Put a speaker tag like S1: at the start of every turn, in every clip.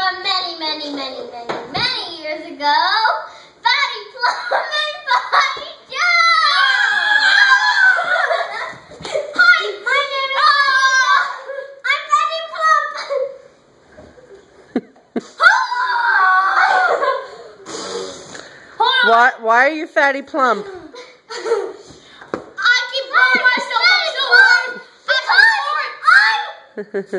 S1: from many years ago. Potty, Plump, and Potty Hi, my name is I'm Potty Plump.
S2: Why are you Fatty Plump?
S1: I keep calling myself I'm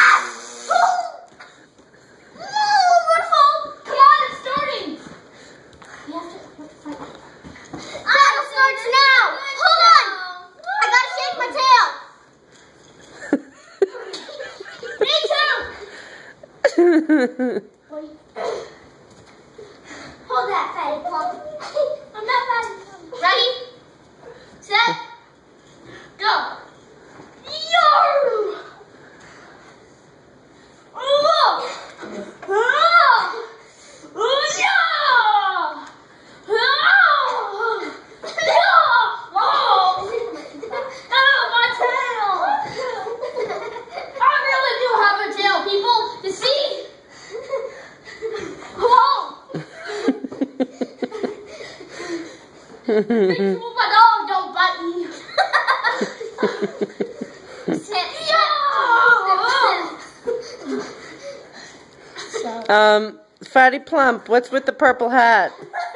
S1: Hold that, Fatty Plump. I'm not Fatty Plump. Ready? Set. Go. Yo! Oh! Oh! Oh! Oh, my tail! I really do have a tail, people. You see? My dog don't bite me.
S2: Fatty Plump, what's with the purple hat?